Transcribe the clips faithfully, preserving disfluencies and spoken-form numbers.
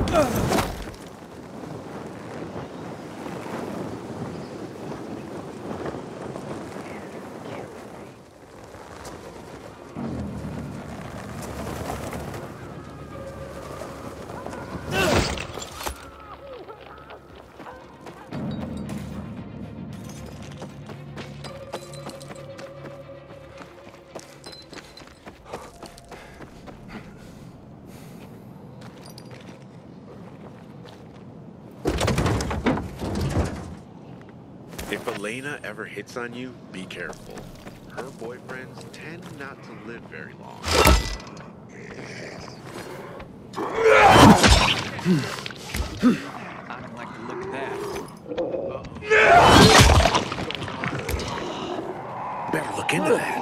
If Elena ever hits on you, be careful. Her boyfriends tend not to live very long. I don't like the look of that. Better look into that.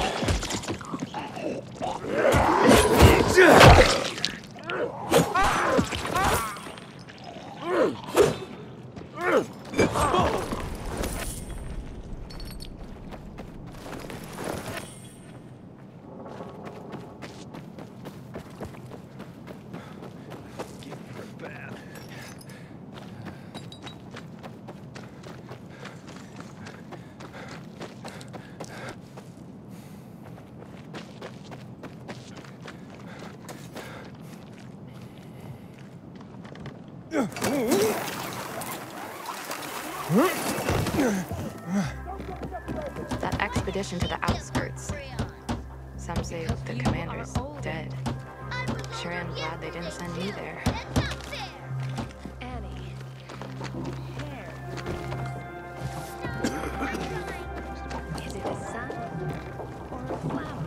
That expedition to the outskirts. Some say the commander's dead. Sure am glad they didn't send me there. Annie. Is it a sun or a flower?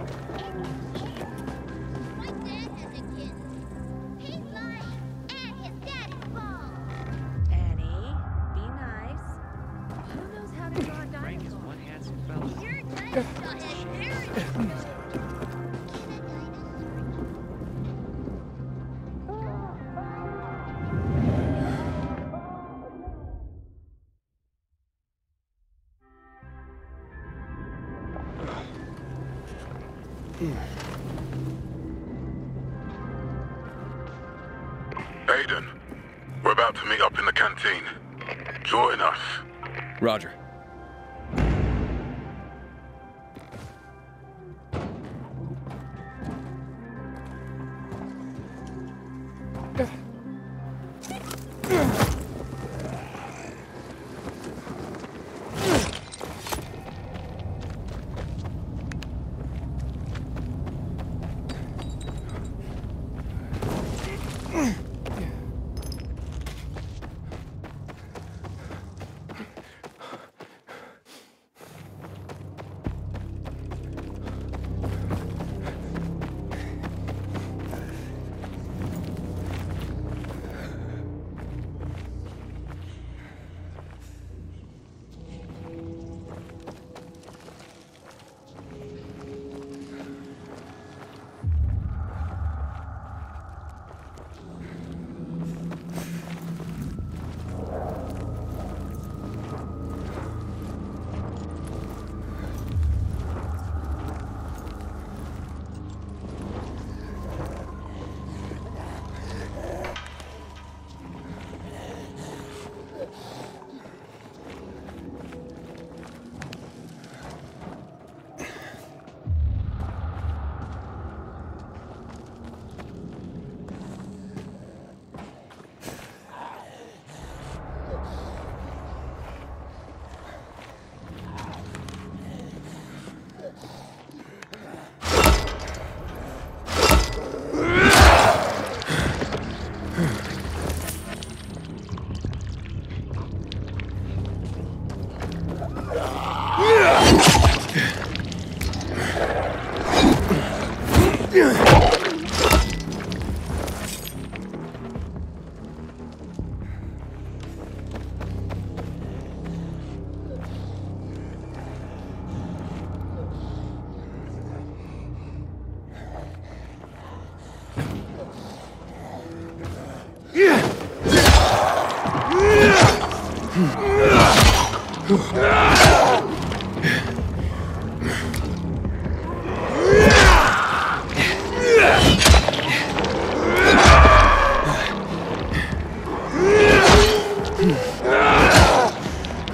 My dad has a kid. He's lying, and his daddy's bald. Annie, be nice. Who knows how to draw a Frank is dinosaur? one handsome fellow. Your dinosaur has hairy fingers. Aiden, we're about to meet up in the canteen. Join us. Roger.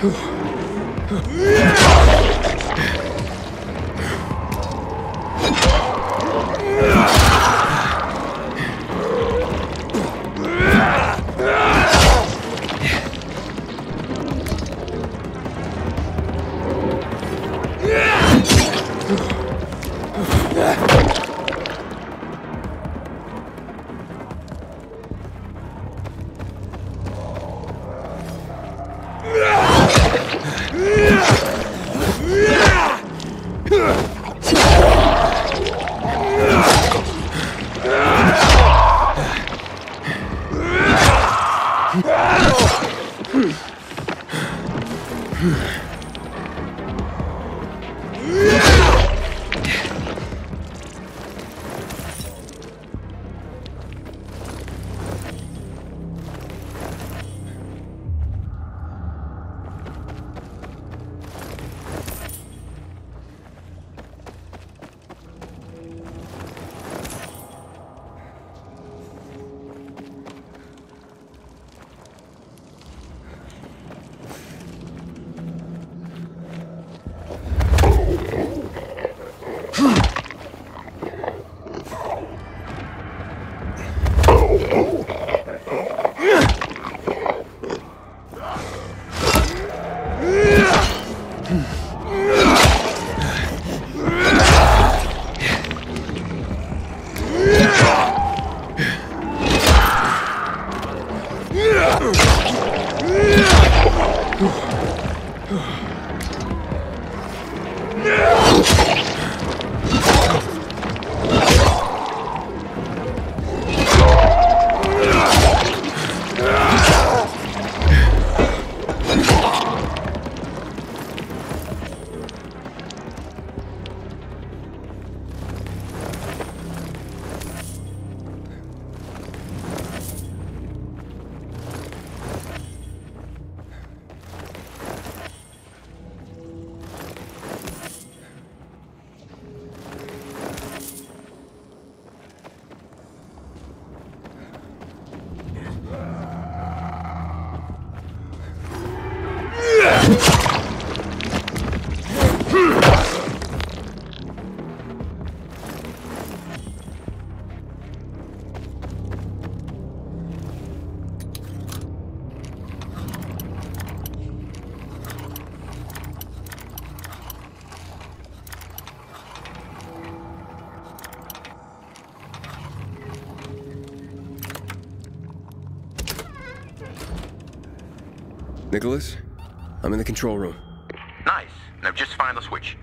Nicholas, I'm in the control room. Nice. Now just find the switch.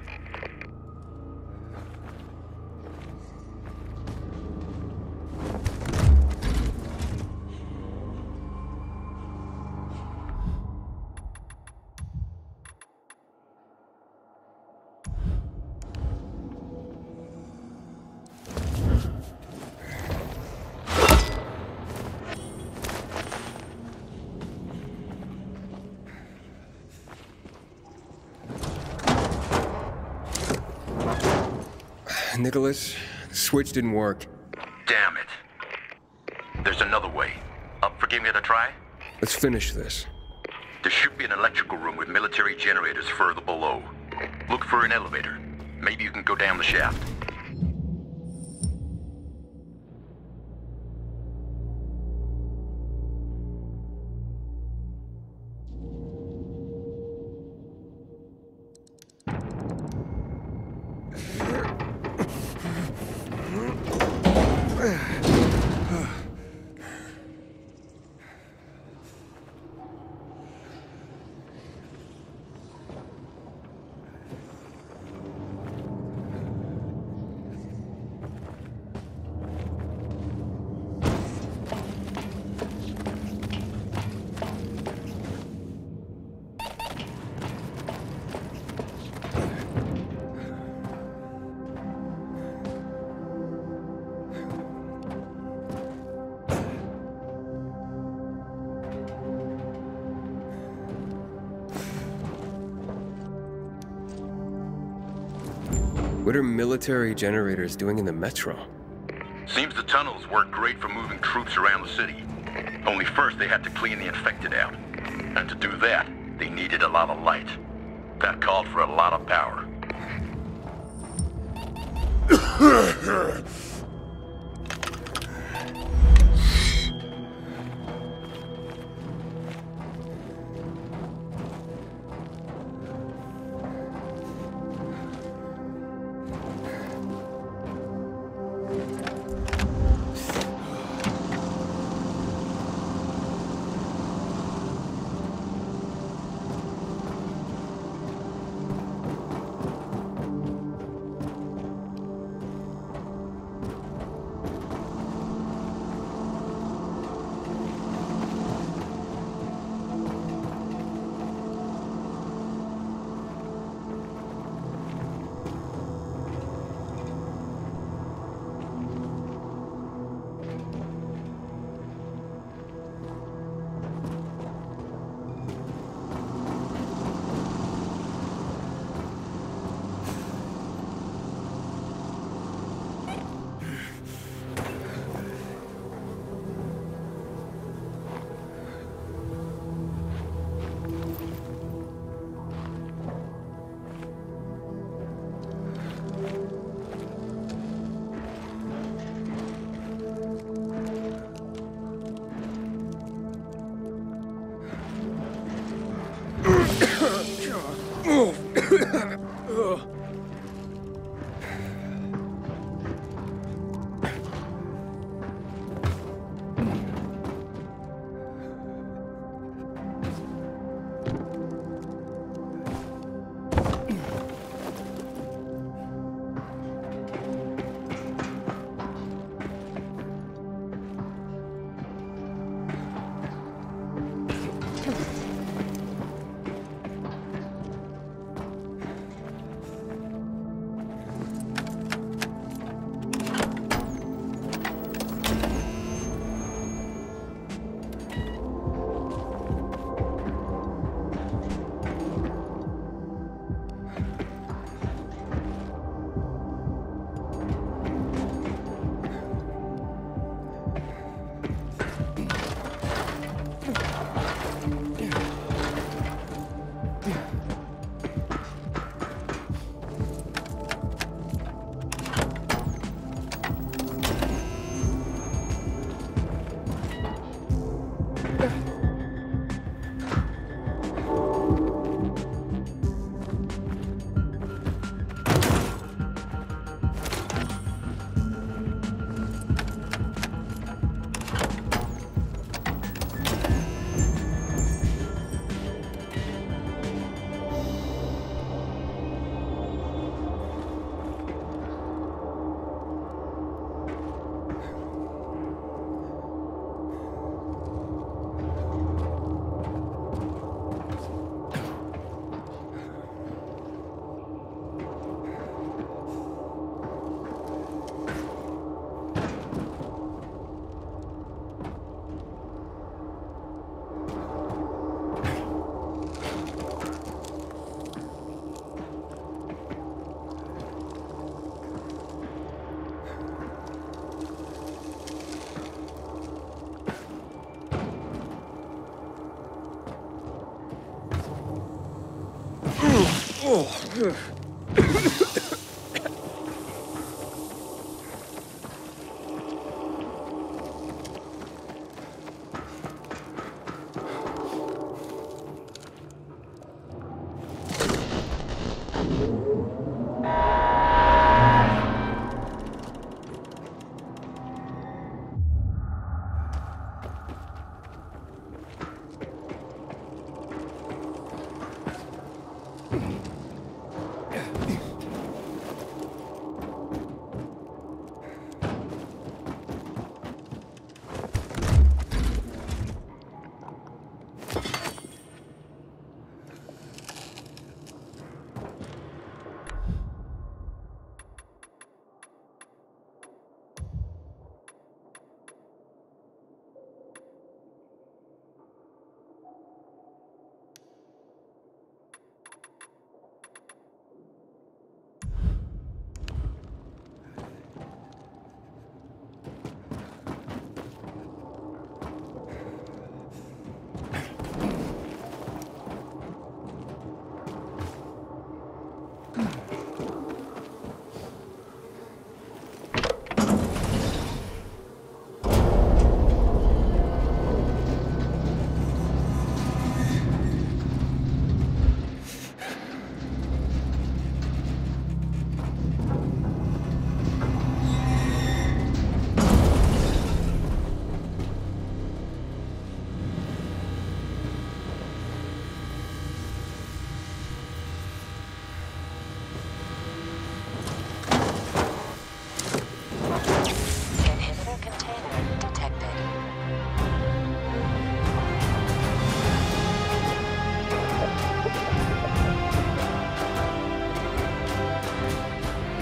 Nicholas, the switch didn't work. Damn it. There's another way. Up for giving it a try? Let's finish this. There should be an electrical room with military generators further below. Look for an elevator. Maybe you can go down the shaft. What are military generators doing in the metro? Seems the tunnels work great for moving troops around the city. Only first they had to clean the infected out. And to do that, They needed a lot of light. That called for a lot of power.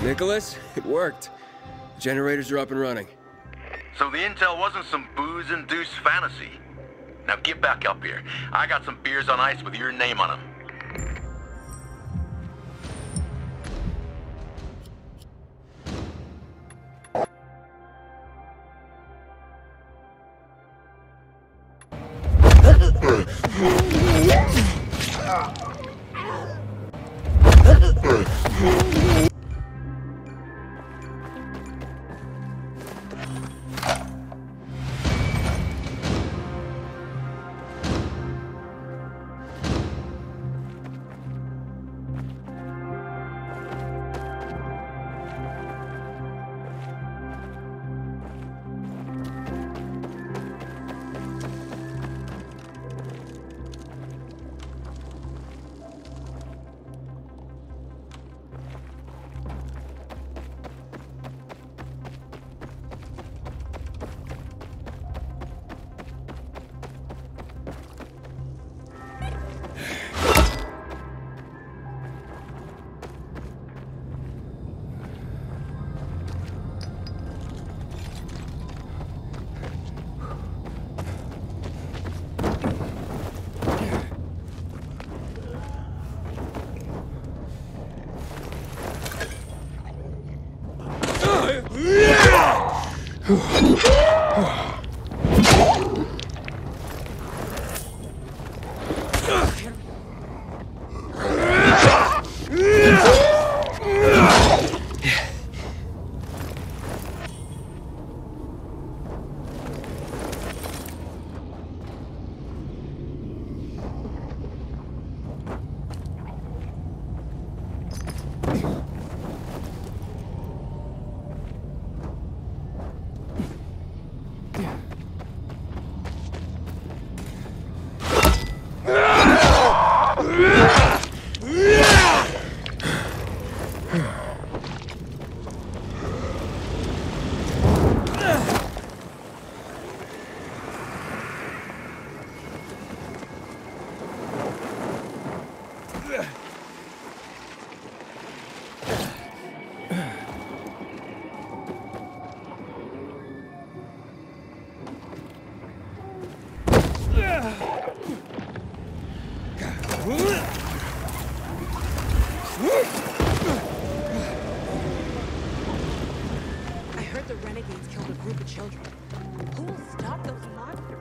Nicholas, it worked. The generators are up and running. So the intel wasn't some booze-induced fantasy. Now get back up here. I got some beers on ice with your name on them. I heard the renegades killed a group of children. Who will stop those monsters?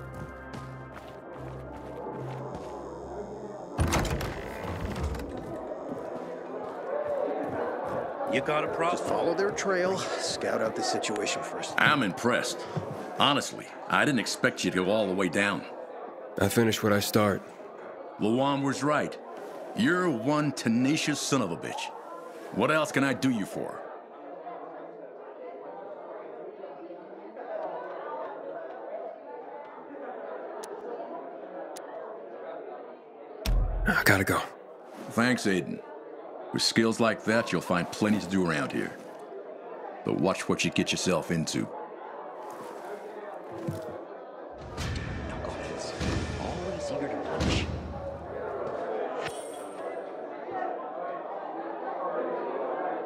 You got a problem? Follow their trail, scout out the situation first. I'm impressed. Honestly, I didn't expect you to go all the way down. I finish what I start. Luan was right. You're one tenacious son of a bitch. What else can I do you for? I gotta go. Thanks, Aiden. With skills like that, you'll find plenty to do around here. But watch what you get yourself into.